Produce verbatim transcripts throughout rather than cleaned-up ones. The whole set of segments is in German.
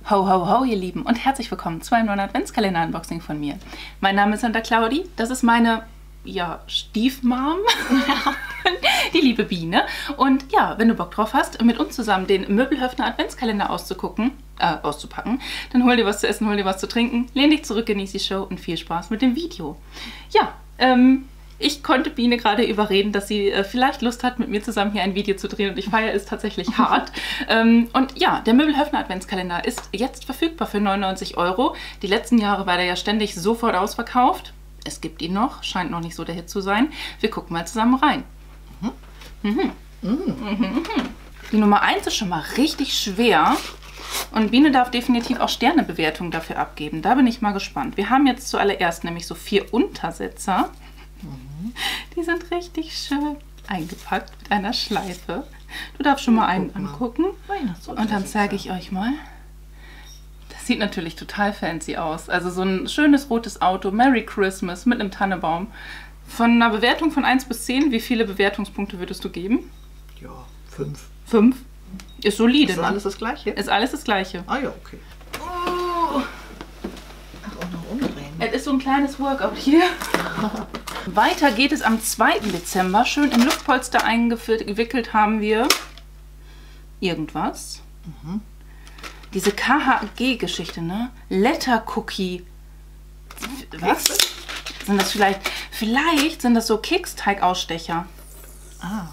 Ho, ho, ho, ihr Lieben, und herzlich willkommen zu einem neuen Adventskalender-Unboxing von mir. Mein Name ist Santa Claudi, das ist meine, ja, Stiefmom, die liebe Biene. Und ja, wenn du Bock drauf hast, mit uns zusammen den Möbelhöfner Adventskalender auszugucken, äh, auszupacken, dann hol dir was zu essen, hol dir was zu trinken, lehn dich zurück, genieß die Show und viel Spaß mit dem Video. Ja, ähm... ich konnte Biene gerade überreden, dass sie äh, vielleicht Lust hat, mit mir zusammen hier ein Video zu drehen, und ich feiere es tatsächlich hart. ähm, und ja, der Möbelhöfner Adventskalender ist jetzt verfügbar für neunundneunzig Euro. Die letzten Jahre war der ja ständig sofort ausverkauft. Es gibt ihn noch, scheint noch nicht so der Hit zu sein. Wir gucken mal zusammen rein. Mhm. Mhm. Mhm. Mhm. Die Nummer eins ist schon mal richtig schwer. Und Biene darf definitiv auch Sternebewertungen dafür abgeben. Da bin ich mal gespannt. Wir haben jetzt zuallererst nämlich so vier Untersetzer. Mhm. Die sind richtig schön eingepackt mit einer Schleife. Du darfst schon mal einen angucken. Und dann zeige ich euch mal. Das sieht natürlich total fancy aus. Also so ein schönes rotes Auto, Merry Christmas mit einem Tannebaum. Von einer Bewertung von eins bis zehn, wie viele Bewertungspunkte würdest du geben? Ja, fünf. fünf? Ist solide. Ist alles das Gleiche? Ist alles das Gleiche. Ah ja, okay. Oh. Ach, auch noch umdrehen. Es ist so ein kleines Workout hier. Weiter geht es am zweiten Dezember. Schön im Luftpolster eingewickelt haben wir irgendwas. Mhm. Diese K H G-Geschichte, ne? Letter Cookie. Was? Sind das vielleicht? Vielleicht sind das so Keksteig-Ausstecher. Ah.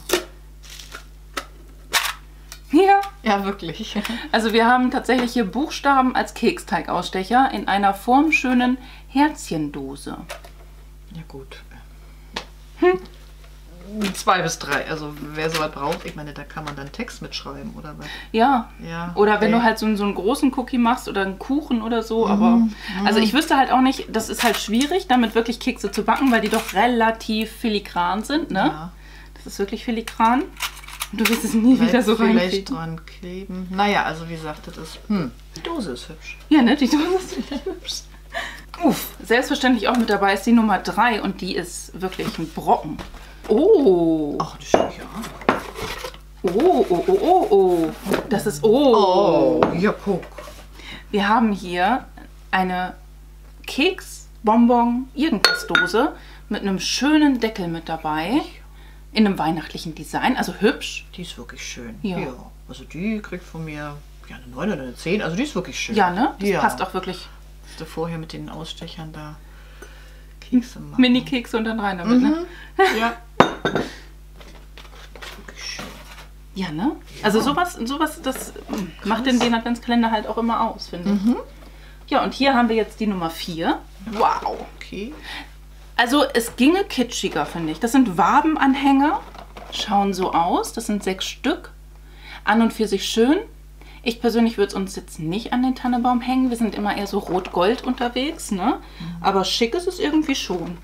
Ja. Ja, wirklich. Also wir haben tatsächlich hier Buchstaben als Keksteig-Ausstecher in einer formschönen Herzchendose. Ja gut. Hm. Zwei bis drei. Also wer sowas braucht, ich meine, da kann man dann Text mitschreiben oder was? Ja. Ja. Oder okay. wenn du halt so, so einen großen Cookie machst oder einen Kuchen oder so. Aber mhm. also ich wüsste halt auch nicht, das ist halt schwierig, damit wirklich Kekse zu backen, weil die doch relativ filigran sind, ne? Ja. Das ist wirklich filigran. Und du wirst es nie vielleicht wieder so vielleicht reinkriegen. Dran kleben. Naja, also wie gesagt, das ist. Hm. Die Dose ist hübsch. Ja, ne? Die Dose ist wirklich hübsch. Uff, selbstverständlich auch mit dabei ist die Nummer drei und die ist wirklich ein Brocken. Oh! Ach, das ist ja. Oh, oh, oh, oh, oh. Das ist. Oh! Oh, ja, guck. Wir haben hier eine Keks, Bonbon, irgendwas Dose mit einem schönen Deckel mit dabei. In einem weihnachtlichen Design, also hübsch. Die ist wirklich schön. Ja. ja. Also die kriegt von mir ja, eine neun oder eine zehn. Also die ist wirklich schön. Ja, ne? Das ja. passt auch wirklich. Du vorher mit den Ausstechern da Kekse machen. Mini-Kekse und dann rein damit, mhm. ne? Ja. Das ist wirklich schön. Ja, ne? Ja. Also sowas, sowas, das Krass. macht den, den Adventskalender halt auch immer aus, finde ich. Mhm. Ja, und hier haben wir jetzt die Nummer vier. Wow. Okay. Also es ginge kitschiger, finde ich. Das sind Wabenanhänger. Schauen so aus. Das sind sechs Stück. An und für sich schön. Ich persönlich würde es uns jetzt nicht an den Tannebaum hängen. Wir sind immer eher so rot-gold unterwegs, ne? Mhm. Aber schick ist es irgendwie schon.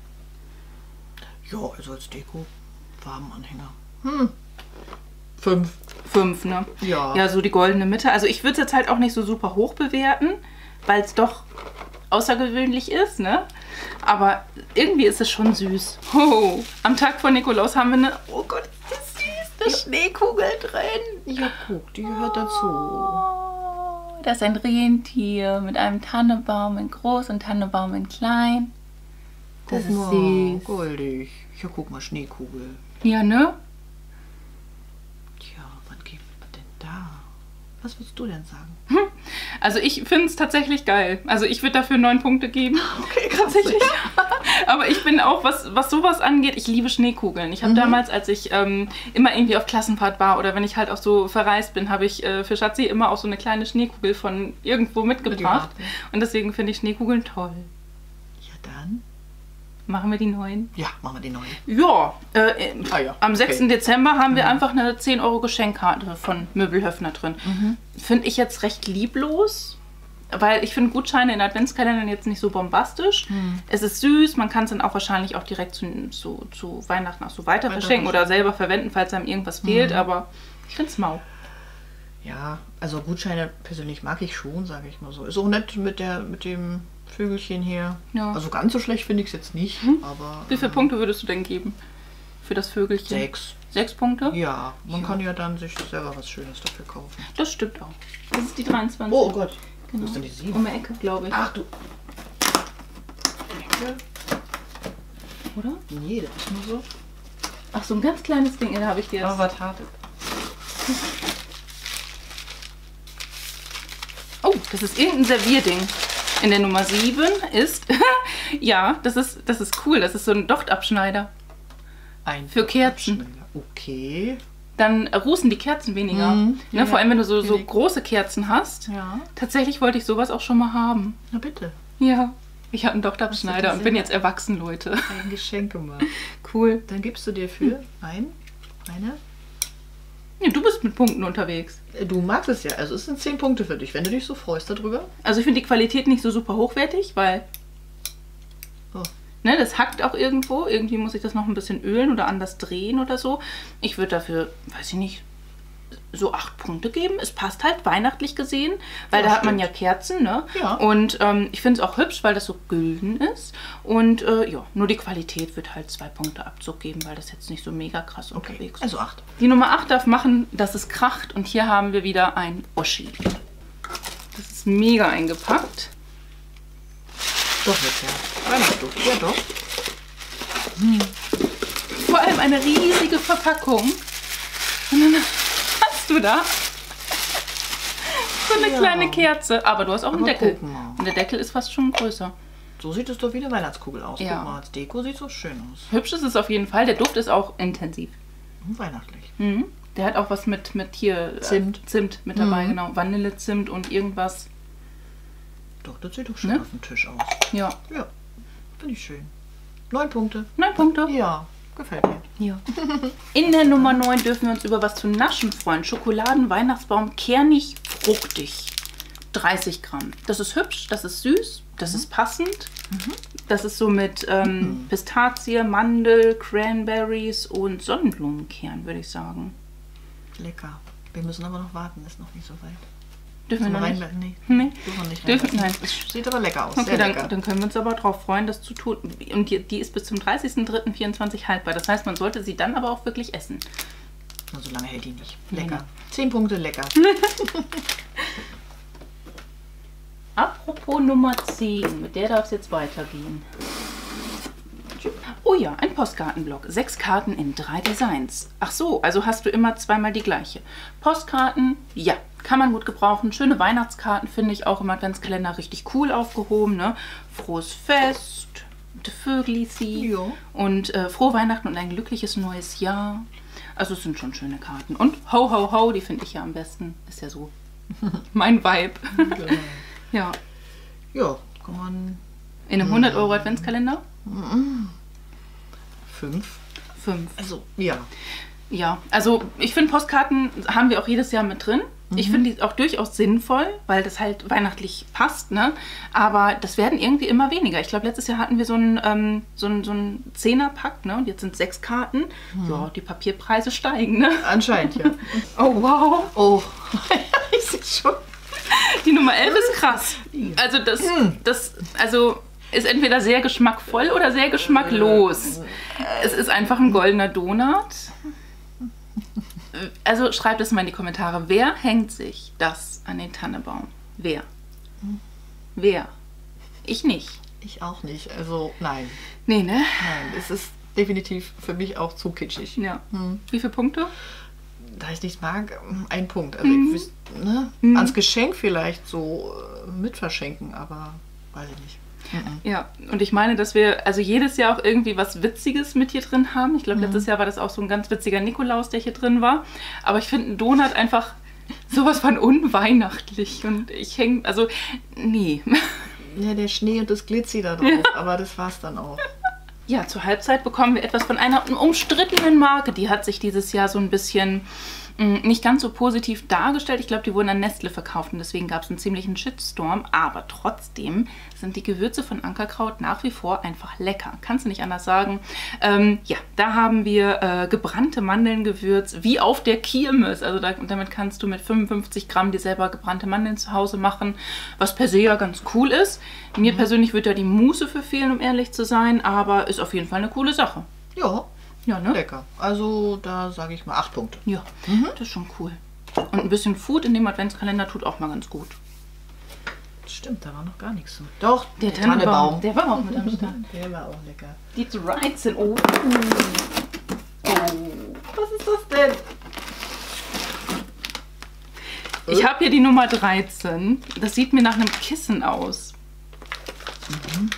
Ja, also als Deko Wabenanhänger. Hm. Fünf. Fünf, ne? Ja. Ja, so die goldene Mitte. Also ich würde es jetzt halt auch nicht so super hoch bewerten, weil es doch außergewöhnlich ist, ne? Aber irgendwie ist es schon süß. Oh, am Tag von Nikolaus haben wir eine, oh Gott, ist das süß, eine ja. Schneekugel drin. Ja, guck, die gehört dazu. Oh, das ist ein Rentier mit einem Tannebaum in groß und Tannebaum in klein. Das guck ist mal, süß. Goldig. Ja, guck mal, Schneekugel. Ja, ne? Tja, wann geben wir denn da? Was würdest du denn sagen? Hm. Also ich finde es tatsächlich geil. Also ich würde dafür neun Punkte geben. Okay, krass. Tatsächlich. Aber ich bin auch, was, was sowas angeht, ich liebe Schneekugeln. Ich habe mhm. damals, als ich ähm, immer irgendwie auf Klassenfahrt war oder wenn ich halt auch so verreist bin, habe ich äh, für Schatzi immer auch so eine kleine Schneekugel von irgendwo mitgebracht. Ja. Und deswegen finde ich Schneekugeln toll. Ja, dann machen wir die neuen? Ja, machen wir die neuen. Ja, äh, ah, ja. am sechsten Okay. Dezember haben wir mhm. einfach eine zehn Euro Geschenkkarte von Möbelhöfner drin. Mhm. Finde ich jetzt recht lieblos, weil ich finde Gutscheine in Adventskalendern jetzt nicht so bombastisch. Mhm. Es ist süß, man kann es dann auch wahrscheinlich auch direkt zu, zu, zu Weihnachten auch so weiter verschenken oder selber verwenden, falls einem irgendwas fehlt, mhm. aber ich finde es mau. Ja, also Gutscheine persönlich mag ich schon, sage ich mal so. Ist auch nett mit, der, mit dem Vögelchen hier. Ja. Also ganz so schlecht finde ich es jetzt nicht. Hm. Aber, wie viele äh, Punkte würdest du denn geben? für das Vögelchen? Sechs. Sechs Punkte? Ja, man Ja. kann ja dann sich selber was Schönes dafür kaufen. Das stimmt auch. Das ist die dreiundzwanzig. Oh Gott. Genau. Wo ist denn die sieben? Um die Ecke, glaube ich. Ach du. Oder? Nee, das ist nur so. Ach, so ein ganz kleines Ding, da habe ich dir jetzt. Aber was hart. Oh, das ist irgendein Servierding. In der Nummer sieben ist, ja, das ist, das ist cool. Das ist so ein Dochtabschneider. Ein Für Kerzen. Okay. Dann rußen die Kerzen weniger. Mhm. Ne, Ja, vor allem, wenn du so, so billig. große Kerzen hast. Ja. Tatsächlich wollte ich sowas auch schon mal haben. Na bitte. Ja. Ich habe einen Dochtabschneider und bin jetzt erwachsen, Leute. Ein Geschenk gemacht. Cool. Dann gibst du dir für ein, eine. Ja, du bist mit Punkten unterwegs. Du magst es ja. Also es sind zehn Punkte für dich, wenn du dich so freust darüber. Also ich finde die Qualität nicht so super hochwertig, weil Oh. ne, das hackt auch irgendwo. Irgendwie muss ich das noch ein bisschen ölen oder anders drehen oder so. Ich würde dafür, weiß ich nicht, so acht Punkte geben. Es passt halt weihnachtlich gesehen, weil Ja, da hat man stimmt. ja Kerzen, ne? Ja. Und ähm, ich finde es auch hübsch, weil das so gülden ist. Und äh, ja, nur die Qualität wird halt zwei Punkte Abzug geben, weil das jetzt nicht so mega krass Okay. unterwegs ist. Also acht. Die Nummer acht darf machen, dass es kracht. Und hier haben wir wieder ein Oschi. Das ist mega eingepackt. Doch jetzt ja. Weihnachtsduft. Ja doch. Vor allem eine riesige Verpackung. Und dann hast du da so eine Ja. kleine Kerze. Aber du hast auch einen Aber Deckel. guck mal. Und der Deckel ist fast schon größer. So sieht es doch wie eine Weihnachtskugel aus. Ja. Guck mal, als Deko sieht so schön aus. Hübsch ist es auf jeden Fall. Der Duft ist auch intensiv. Und weihnachtlich. Mhm. Der hat auch was mit, mit hier äh, Zimt. Zimt mit dabei, Mhm. genau. Vanillezimt und irgendwas. Doch, das sieht doch schön Ne? auf dem Tisch aus. Ja. Ja, finde ich schön. Neun Punkte. Neun Punkte. Ja, gefällt mir. Ja. In der Nummer neun dürfen wir uns über was zu naschen freuen. Schokoladen-Weihnachtsbaum, kernig, fruchtig. dreißig Gramm. Das ist hübsch, das ist süß, das ist passend. Das ist so mit ähm, Pistazie, Mandel, Cranberries und Sonnenblumenkern, würde ich sagen. Lecker. Wir müssen aber noch warten, ist noch nicht so weit. Dürfen wir Sollen noch wir nicht? rein? Nee, Nee. dürfen wir nicht Dürfen- reinlassen. nein. Es sieht aber lecker aus. Okay, Sehr dann, lecker. dann können wir uns aber darauf freuen, das zu tun. Und die, die ist bis zum dreißigsten dritten vierundzwanzig haltbar. Das heißt, man sollte sie dann aber auch wirklich essen. Nur so lange hält die nicht. Nee, Lecker. Zehn Punkte lecker. Apropos Nummer zehn, mit der darf es jetzt weitergehen. Oh ja, ein Postkartenblock. Sechs Karten in drei Designs. Ach so, also hast du immer zweimal die gleiche. Postkarten, ja, kann man gut gebrauchen. Schöne Weihnachtskarten finde ich auch im Adventskalender richtig cool aufgehoben. Ne? Frohes Fest, de Vögli Ja. und äh, frohe Weihnachten und ein glückliches neues Jahr. Also es sind schon schöne Karten. Und Ho Ho Ho, die finde ich ja am besten. Ist ja so mein Vibe. Ja, Ja, kann man in einem hundert Euro Adventskalender? fünf. Fünf. Also, ja. Ja, also ich finde Postkarten haben wir auch jedes Jahr mit drin. Ich finde die auch durchaus sinnvoll, weil das halt weihnachtlich passt, ne? Aber das werden irgendwie immer weniger. Ich glaube, letztes Jahr hatten wir so einen ähm, so einen, so einen Zehner-Pack, ne? Und jetzt sind sechs Karten. Ja, die Papierpreise steigen, ne? Anscheinend, ja. Oh, wow. Oh, ich sehe schon. Die Nummer elf ist krass. Also das, das also ist entweder sehr geschmackvoll oder sehr geschmacklos. Es ist einfach ein goldener Donut. Also schreibt es mal in die Kommentare. Wer hängt sich das an den Tannebaum? Wer? Wer? Ich nicht. Ich auch nicht. Also, nein. Nee, ne? Nein, es ist definitiv für mich auch zu kitschig. Ja. Wie viele Punkte? Da ich nichts mag, ein Punkt. Also, ich wüs- ne? Ans Geschenk vielleicht so äh, mit verschenken, aber weiß ich nicht. Mhm. Ja, und ich meine, dass wir also jedes Jahr auch irgendwie was Witziges mit hier drin haben. Ich glaube, letztes Jahr war das auch so ein ganz witziger Nikolaus, der hier drin war. Aber ich finde einen Donut einfach sowas von unweihnachtlich. Und ich hänge, also, nee. Ja, der Schnee und das Glitzy da drauf, aber das war's dann auch. Ja, zur Halbzeit bekommen wir etwas von einer umstrittenen Marke. Die hat sich dieses Jahr so ein bisschen mh, nicht ganz so positiv dargestellt. Ich glaube, die wurden an Nestle verkauft und deswegen gab es einen ziemlichen Shitstorm. Aber trotzdem sind die Gewürze von Ankerkraut nach wie vor einfach lecker. Kannst du nicht anders sagen. Ähm, ja, da haben wir äh, gebrannte Mandeln-Gewürz, wie auf der Kirmes. Also da, damit kannst du mit fünfundfünfzig Gramm dir selber gebrannte Mandeln zu Hause machen, was per se ja ganz cool ist. Mir persönlich wird da die Muße für fehlen, um ehrlich zu sein, aber ist auf jeden Fall eine coole Sache. Ja, Ja, ne? Lecker. Also da sage ich mal acht Punkte. Ja, Mhm. das ist schon cool. Und ein bisschen Food in dem Adventskalender tut auch mal ganz gut. Stimmt, da war noch gar nichts so. Doch, Der der Tannebaum. der war auch mit am Start. Der war auch lecker. Die dreizehn. Oh. Oh, was ist das denn? Ich habe hier die Nummer dreizehn. Das sieht mir nach einem Kissen aus. Mhm.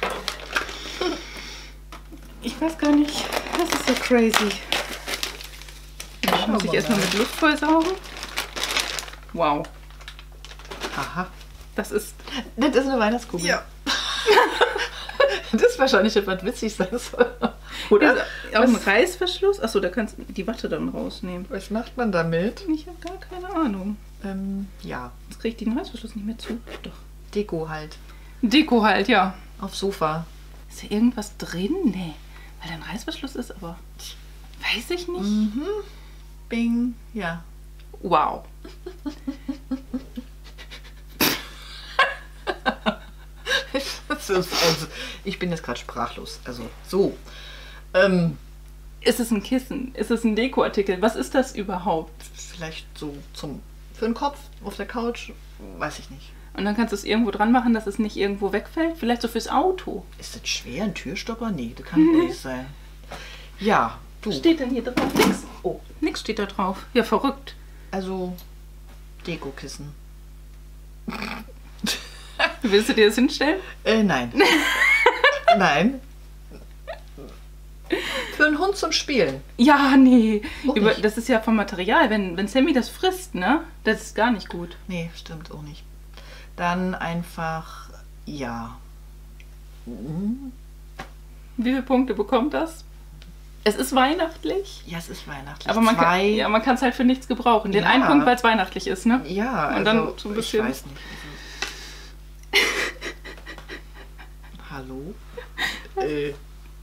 Ich weiß gar nicht. Das ist so crazy. Das muss ich erstmal mit Luft vollsaugen. Wow. Aha. Das ist... Das ist eine Weihnachtskugel. Ja. Das ist wahrscheinlich etwas witzig sein soll. Oder Oder? auch ein Was, Reißverschluss. Achso, da kannst du die Watte dann rausnehmen. was macht man damit? Ich habe gar keine Ahnung. Ähm, ja, Jetzt kriege ich den Reißverschluss nicht mehr zu. Doch. Deko halt. Deko halt, ja. Auf Sofa. Ist hier irgendwas drin? Nee. Weil da ein Reißverschluss ist, aber... Weiß ich nicht. Mhm. Bing. Ja. Wow. Das ist, also, ich bin jetzt gerade sprachlos. Also so. Ähm, Ist es ein Kissen? Ist es ein Dekoartikel? Was ist das überhaupt? vielleicht so zum für den Kopf auf der Couch. Weiß ich nicht. Und dann kannst du es irgendwo dran machen, dass es nicht irgendwo wegfällt? Vielleicht so fürs Auto. Ist das schwer? Ein Türstopper? Nee, das kann nicht sein. Ja, du. Was steht denn hier drauf? Nix. Oh, nix steht da drauf. Ja, verrückt. Also Dekokissen. Willst du dir das hinstellen? Äh, nein. Nein. Für einen Hund zum Spielen. Ja, nee. Auch Über, nicht. das ist ja vom Material. Wenn, wenn Sammy das frisst, ne? Das ist gar nicht gut. Nee, stimmt auch nicht. Dann einfach, ja. Mhm. Wie viele Punkte bekommt das? Es ist weihnachtlich. Ja, es ist weihnachtlich. Aber man Zwei. kann ja, man kann es halt für nichts gebrauchen. Den Ja. einen Punkt, weil es weihnachtlich ist, ne? Ja, also, Und dann so ein bisschen- ich weiß nicht. Also. Hallo? äh.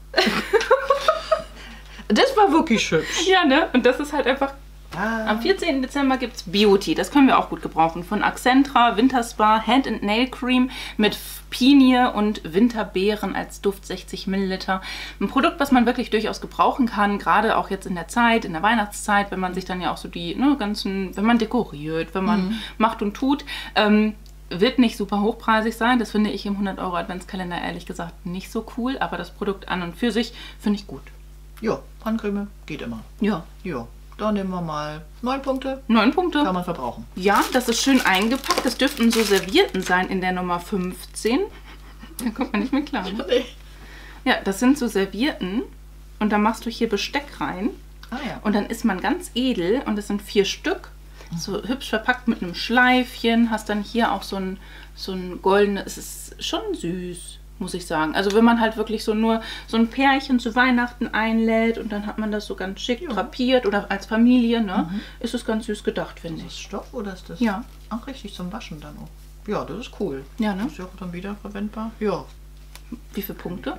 Das war wirklich hübsch. Ja, ne? Und das ist halt einfach... Ah. Am vierzehnten Dezember gibt es Beauty. Das können wir auch gut gebrauchen. Von Accentra, Winterspa, Hand and Nail Cream mit Pinie und Winterbeeren als Duft, sechzig Milliliter. Ein Produkt, was man wirklich durchaus gebrauchen kann, gerade auch jetzt in der Zeit, in der Weihnachtszeit, wenn man sich dann ja auch so die ne, ganzen, wenn man dekoriert, wenn man Mhm. macht und tut. Ähm, wird nicht super hochpreisig sein. Das finde ich im hundert Euro Adventskalender ehrlich gesagt nicht so cool. Aber das Produkt an und für sich finde ich gut. Ja, Handcreme geht immer. Ja, Ja, dann nehmen wir mal neun Punkte. neun Punkte. Kann man verbrauchen. Ja, das ist schön eingepackt. Das dürften so Servietten sein in der Nummer fünfzehn. Da kommt man nicht mehr klar. Ne? Nee. Ja, das sind so Servietten. Und da machst du hier Besteck rein. Ah ja. Und dann ist man ganz edel. Und das sind vier Stück. So hübsch verpackt mit einem Schleifchen. Hast dann hier auch so ein, so ein goldenes... Es ist schon süß, muss ich sagen. Also wenn man halt wirklich so nur so ein Pärchen zu Weihnachten einlädt und dann hat man das so ganz schick Ja. drapiert oder als Familie, ne? Ist es ganz süß gedacht, finde Ist das ich. Stoff oder ist das? Ja. Ach, richtig zum Waschen dann auch. Ja, das ist cool. Ja, ne? Das ist ja auch dann wieder verwendbar. Ja. Wie viele Punkte?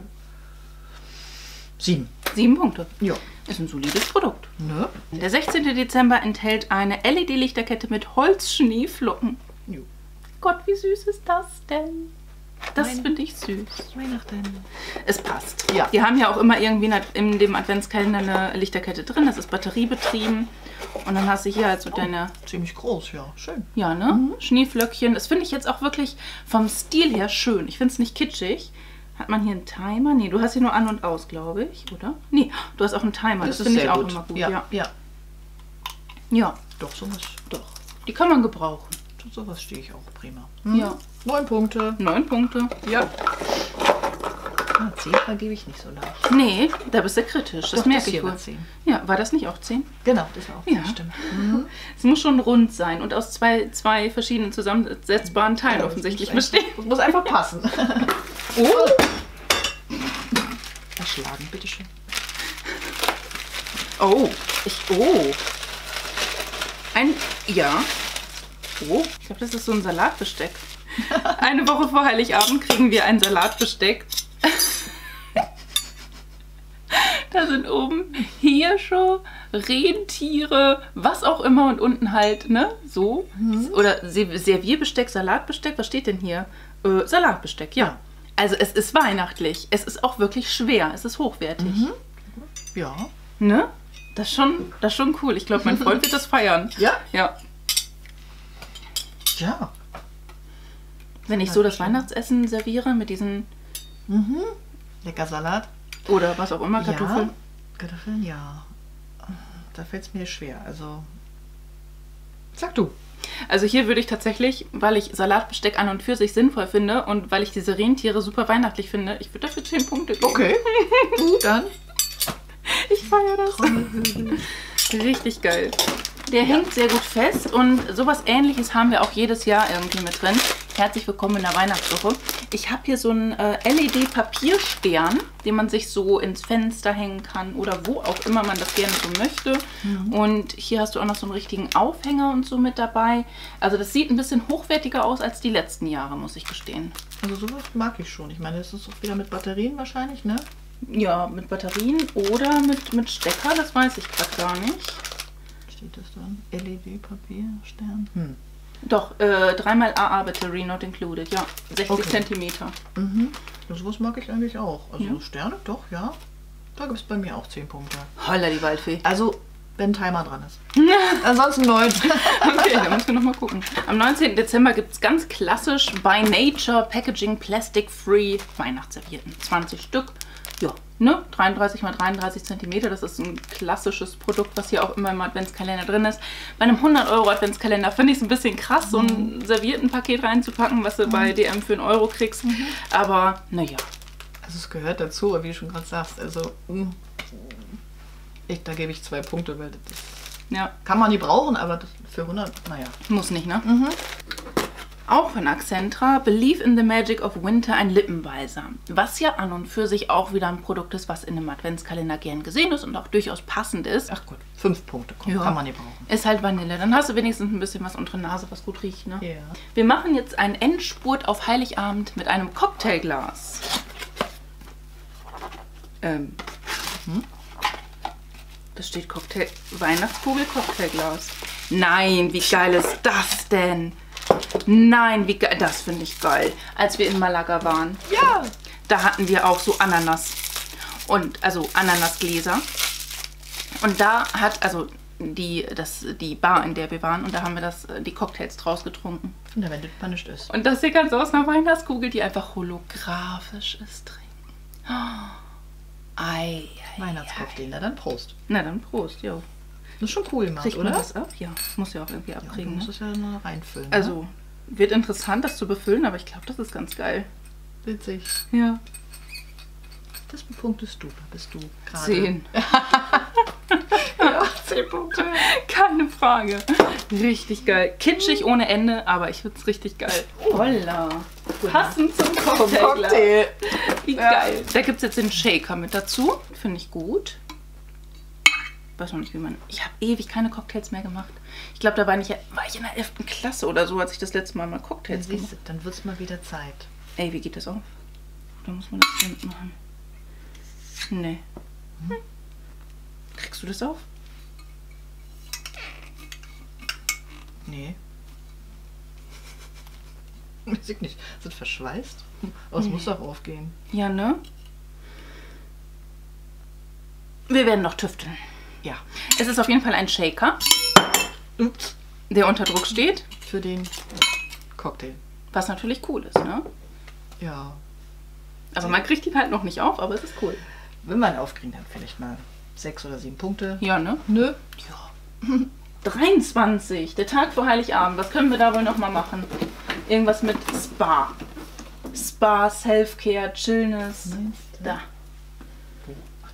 Sieben. Sieben Punkte. Ja. Ist ein solides Produkt. Ne? Der sechzehnte Dezember enthält eine L E D-Lichterkette mit Holzschneeflocken. Jo. Gott, wie süß ist das denn? Das Mein- finde ich süß. Weihnachten. Es passt. Ja. Die haben ja auch immer irgendwie in der- in dem Adventskalender eine Lichterkette drin. Das ist batteriebetrieben. Und dann hast du hier halt so deine, Ziemlich groß, ja. Schön. ja, ne? Schneeflöckchen. Das finde ich jetzt auch wirklich vom Stil her schön. Ich finde es nicht kitschig. Hat man hier einen Timer? Nee, du hast hier nur an und aus, glaube ich, oder? Nee, du hast auch einen Timer. Das, finde ich auch immer gut. Ja, Ja. ja. ja, Doch, sowas, doch. Die kann man gebrauchen. zu sowas stehe ich auch prima. Ja. Neun Punkte. Neun Punkte. Ja. Ah, zehn vergebe ich nicht so leicht. Nee, da bist du kritisch. Das Doch, merke das ich hier wohl. war zehn. Ja, war das nicht auch zehn? Genau, das war auch Ja. zehn, stimmt. Mhm. Es muss schon rund sein und aus zwei, zwei verschiedenen zusammensetzbaren Teilen Ja, offensichtlich das muss bestehen. einfach- Das muss einfach passen. Oh, Erschlagen, bitteschön. oh, ich, oh. Ein, ja. Oh, ich glaube, das ist so ein Salatbesteck. Eine Woche vor Heiligabend kriegen wir ein Salatbesteck. Da sind oben Hirsche, Rentiere, was auch immer und unten halt, ne, so. Oder Se- Servierbesteck, Salatbesteck, was steht denn hier? Äh, Salatbesteck, ja. Also es ist weihnachtlich. Es ist auch wirklich schwer. Es ist hochwertig. Ja. Ne? Das ist schon, das ist schon cool. Ich glaube, mein Freund wird das feiern. Ja? Ja. Ja. Wenn ich so das Weihnachtsessen serviere mit diesen... Mhm. Lecker Salat. Oder was auch immer, Kartoffeln. Ja. Kartoffeln, ja. Da fällt es mir schwer. Also, sag du. Also hier würde ich tatsächlich, weil ich Salatbesteck an und für sich sinnvoll finde und weil ich diese Rentiere super weihnachtlich finde, ich würde dafür zehn Punkte geben. Okay. Gut, dann. Ich feiere das. Richtig geil. Der ja. hängt sehr gut fest und sowas Ähnliches haben wir auch jedes Jahr irgendwie mit drin. Herzlich willkommen in der Weihnachtswoche. Ich habe hier so einen äh, L E D-Papierstern, den man sich so ins Fenster hängen kann oder wo auch immer man das gerne so möchte. Mhm. Und hier hast du auch noch so einen richtigen Aufhänger und so mit dabei. Also das sieht ein bisschen hochwertiger aus als die letzten Jahre, muss ich gestehen. Also sowas mag ich schon. Ich meine, das ist auch wieder mit Batterien wahrscheinlich, ne? Ja, mit Batterien oder mit, mit Stecker, das weiß ich gerade gar nicht. Steht das dann? L E D-Papierstern? Hm. Doch, äh, dreimal A A-Battery not included, ja. sechzig okay. Zentimeter. Mhm. Ja, sowas mag ich eigentlich auch. Also ja. Sterne, doch, ja. Da gibt es bei mir auch zehn Punkte. Holla, die Waldfee. Also, wenn ein Timer dran ist. Ansonsten neun. Okay, dann müssen wir nochmal gucken. Am neunzehnten Dezember gibt es ganz klassisch By Nature Packaging Plastic Free Weihnachtsservietten. zwanzig Stück. Ja, ne? dreiunddreißig mal dreiunddreißig Zentimeter. Das ist ein klassisches Produkt, was hier auch immer im Adventskalender drin ist. Bei einem hundert Euro Adventskalender finde ich es ein bisschen krass, so ein Serviettenpaket reinzupacken, was du mhm. bei D M für einen Euro kriegst. Mhm. Aber, naja. Also es gehört dazu, wie du schon gerade sagst. Also, ich, da gebe ich zwei Punkte, weil das ja. kann man nie brauchen, aber das für hundert, naja. Muss nicht, ne? Mhm. Auch von Accentra, Believe in the Magic of Winter, ein Lippenbalsam. Was ja an und für sich auch wieder ein Produkt ist, was in einem Adventskalender gern gesehen ist und auch durchaus passend ist. Ach gut, fünf Punkte, komm, ja. kann man nicht brauchen. Ist halt Vanille, dann hast du wenigstens ein bisschen was unter Nase, was gut riecht, ne? Ja. Wir machen jetzt einen Endspurt auf Heiligabend mit einem Cocktailglas. Ähm. Hm? Das steht Cocktail, Weihnachtskugel, Cocktailglas. Nein, wie geil ist das denn? Nein, wie geil, das finde ich geil. Als wir in Malaga waren, ja, da hatten wir auch so Ananas und also Ananasgläser. Und da hat also die das die Bar, in der wir waren, und da haben wir das die Cocktails draus getrunken. Und wenn das panischt ist. Und das sieht ganz aus einer Weihnachtskugel, die einfach holographisch ist, trinken. Oh. Ei, ei, Weihnachtscocktail, na dann Prost. Na dann Prost, jo. Das ist schon cool gemacht, Kriegt man oder? das ab? Ja, muss ja auch irgendwie abkriegen. Ja, du musst ne? es ja nur reinfüllen. Also, ne? wird interessant, das zu befüllen, aber ich glaube, das ist ganz geil. Witzig. Ja. Das bepunktest du, da bist du gerade. Zehn. Ja, zehn Punkte. Keine Frage. Richtig geil. Kitschig ohne Ende, aber ich finde es richtig geil. Holla. Passend zum Cocktail. Cocktail. Wie ja. geil. Da gibt es jetzt den Shaker mit dazu. Finde ich gut. Ich weiß noch nicht, wie man... Ich habe ewig keine Cocktails mehr gemacht. Ich glaube, da war ich, war ich in der elften Klasse oder so, als ich das letzte Mal mal Cocktails dann gemacht habe. Dann wird es mal wieder Zeit. Ey, wie geht das auf? Da muss man das hier mitmachen. Nee. Hm. Kriegst du das auf? Nee. Weiß ich nicht. Ist das verschweißt? Aber es nee. muss doch aufgehen. Ja, ne? Wir werden noch tüfteln. Ja. Es ist auf jeden Fall ein Shaker, Ups. der unter Druck steht. Für den Cocktail. Was natürlich cool ist, ne? Ja. Aber man kriegt ihn halt noch nicht auf, aber es ist cool. Wenn man aufkriegt, dann vielleicht mal sechs oder sieben Punkte. Ja, ne? Nö. Ja. dreiundzwanzig, der Tag vor Heiligabend. Was können wir da wohl noch mal machen? Irgendwas mit Spa. Spa, Self-Care, Chillness. Meinst du? Da. Wo? Ach,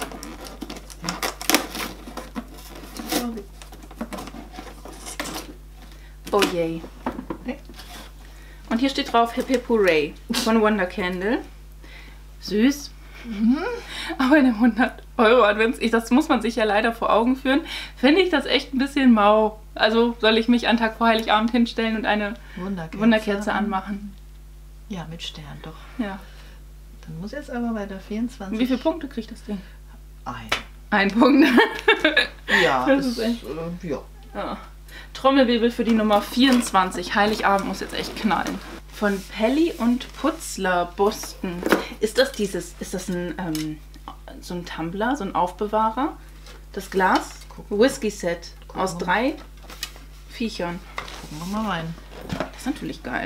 da. Oh je. Hey. Und hier steht drauf Hip Hip Hooray von Wonder Candle. Süß. Mhm. Aber in dem hundert Euro Advents, ich, das muss man sich ja leider vor Augen führen, finde ich das echt ein bisschen mau. Also soll ich mich einen Tag vor Heiligabend hinstellen und eine Wunderkerze, Wunderkerze anmachen? Ja, mit Stern, doch. Ja. Dann muss jetzt aber bei der vierundzwanzig... Wie viele Punkte kriegt das Ding? Ein. Ein Punkt. Ja, das ist, ist echt... Äh, ja. Ja. Trommelwirbel für die Nummer vierundzwanzig. Heiligabend muss jetzt echt knallen. Von Pelli und Putzler Boston. Ist das dieses, ist das ein, ähm, so ein Tumbler, so ein Aufbewahrer? das Glas Whisky Set aus drei Viechern. Gucken wir mal rein. Das ist natürlich geil.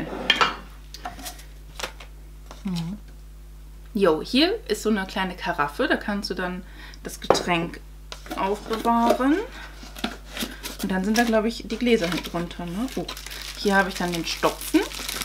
Mhm. Jo, hier ist so eine kleine Karaffe. Da kannst du dann das Getränk aufbewahren. Und dann sind da, glaube ich, die Gläser mit drunter. Ne? Oh, hier habe ich dann den Stopfen.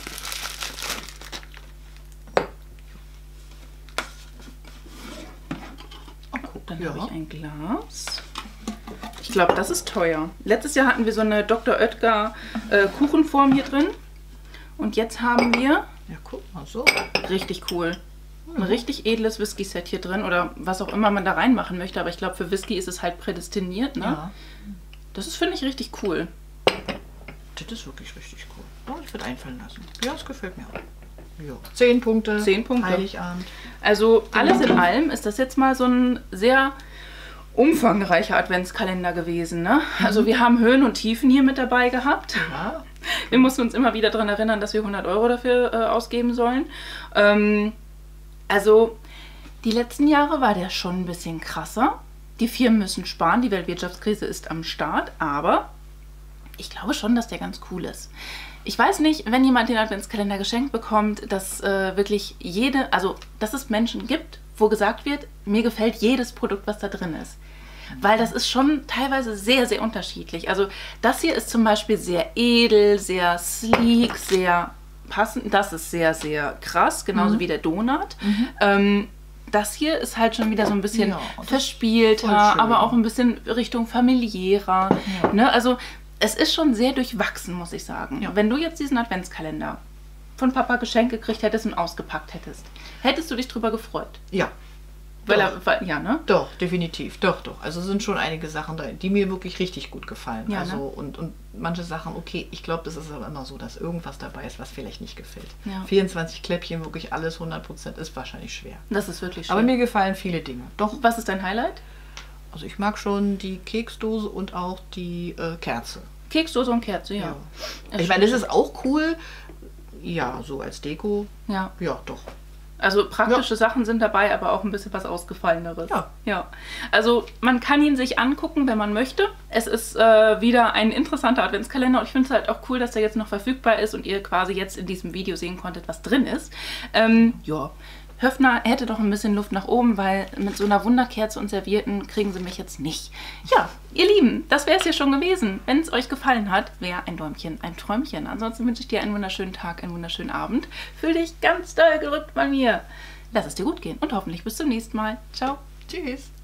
Oh, guck, dann ja. habe ich ein Glas. Ich glaube, das ist teuer. Letztes Jahr hatten wir so eine Doktor Oetker äh, Kuchenform hier drin. Und jetzt haben wir... Ja, guck mal, so. Richtig cool. Ein richtig edles Whisky-Set hier drin. Oder was auch immer man da reinmachen möchte. Aber ich glaube, für Whisky ist es halt prädestiniert, ne? Ja. Das ist, finde ich, richtig cool. Das ist wirklich richtig cool. Oh, ich würde einfallen lassen. Ja, das gefällt mir auch. Jo. Zehn Punkte. Zehn Punkte. Heiligabend. Also alles in allem ist das jetzt mal so ein sehr umfangreicher Adventskalender gewesen. Ne? Mhm. Also wir haben Höhen und Tiefen hier mit dabei gehabt. Ja. Wir mussten uns immer wieder daran erinnern, dass wir hundert Euro dafür äh, ausgeben sollen. Ähm, also die letzten Jahre war der schon ein bisschen krasser. Die Firmen müssen sparen, die Weltwirtschaftskrise ist am Start, aber ich glaube schon, dass der ganz cool ist. Ich weiß nicht, wenn jemand den Adventskalender geschenkt bekommt, dass äh, wirklich jede, also dass es Menschen gibt, wo gesagt wird, mir gefällt jedes Produkt, was da drin ist. Weil das ist schon teilweise sehr, sehr unterschiedlich. Also das hier ist zum Beispiel sehr edel, sehr sleek, sehr passend. Das ist sehr, sehr krass, genauso mhm. wie der Donut. Mhm. Ähm, das hier ist halt schon wieder so ein bisschen ja, verspielter, aber auch ein bisschen Richtung familiärer. Ja. Ne? Also es ist schon sehr durchwachsen, muss ich sagen. Ja. Wenn du jetzt diesen Adventskalender von Papa geschenkt gekriegt hättest und ausgepackt hättest, hättest du dich drüber gefreut? Ja. Weil er, weil, ja, ne? Doch, definitiv. Doch, doch. Also sind schon einige Sachen da, die mir wirklich richtig gut gefallen. Ja, also ne? und, und manche Sachen, okay, ich glaube, das ist aber immer so, dass irgendwas dabei ist, was vielleicht nicht gefällt. Ja. vierundzwanzig Kläppchen, wirklich alles hundert Prozent ist wahrscheinlich schwer. Das ist wirklich schwer. Aber mir gefallen viele Dinge. Doch. Was ist dein Highlight? Also ich mag schon die Keksdose und auch die äh, Kerze. Keksdose und Kerze, ja. ja. Ich meine, das ist auch cool. Ja, so als Deko. Ja. Ja, doch. Also praktische ja. Sachen sind dabei, aber auch ein bisschen was Ausgefalleneres. Ja. ja. Also man kann ihn sich angucken, wenn man möchte. Es ist äh, wieder ein interessanter Adventskalender und ich finde es halt auch cool, dass der jetzt noch verfügbar ist und ihr quasi jetzt in diesem Video sehen konntet, was drin ist. Ähm, ja. Höffner hätte doch ein bisschen Luft nach oben, weil mit so einer Wunderkerze und Servierten kriegen sie mich jetzt nicht. Ja, ihr Lieben, das wäre es ja schon gewesen. Wenn es euch gefallen hat, wäre ein Däumchen ein Träumchen. Ansonsten wünsche ich dir einen wunderschönen Tag, einen wunderschönen Abend. Fühl dich ganz doll gerückt bei mir. Lass es dir gut gehen und hoffentlich bis zum nächsten Mal. Ciao. Tschüss.